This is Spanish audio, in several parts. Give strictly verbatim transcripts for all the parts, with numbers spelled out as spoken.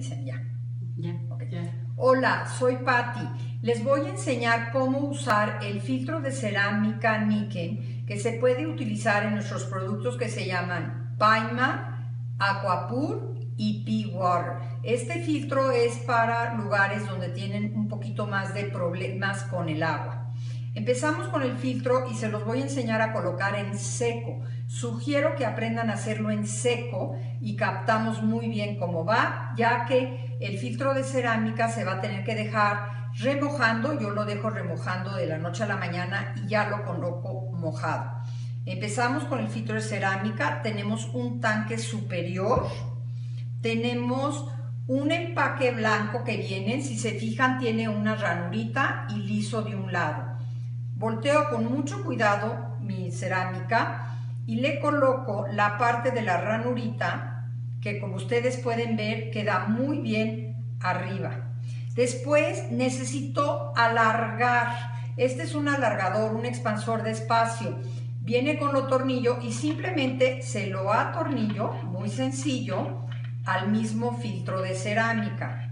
dicen ya. Ya, Okay. ya. Hola, soy Patti. Les voy a enseñar cómo usar el filtro de cerámica Niken que se puede utilizar en nuestros productos que se llaman Paima, Aquapur y P-Water. Este filtro es para lugares donde tienen un poquito más de problemas con el agua. Empezamos con el filtro y se los voy a enseñar a colocar en seco. Sugiero que aprendan a hacerlo en seco y captamos muy bien cómo va, ya que el filtro de cerámica se va a tener que dejar remojando. Yo lo dejo remojando de la noche a la mañana y ya lo coloco mojado. Empezamos con el filtro de cerámica. Tenemos un tanque superior. Tenemos un empaque blanco que viene, si se fijan, tiene una ranurita y liso de un lado. Volteo con mucho cuidado mi cerámica y le coloco la parte de la ranurita que, como ustedes pueden ver, queda muy bien arriba. Después necesito alargar. Este es un alargador, un expansor de espacio. Viene con los tornillos y simplemente se lo atornillo, muy sencillo, al mismo filtro de cerámica.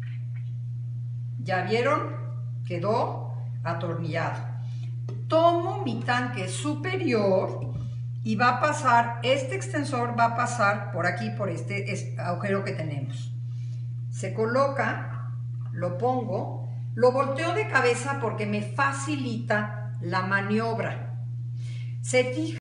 ¿Ya vieron? Quedó atornillado. Tomo mi tanque superior y va a pasar, este extensor va a pasar por aquí, por este agujero que tenemos. Se coloca, lo pongo, lo volteo de cabeza porque me facilita la maniobra. Se fija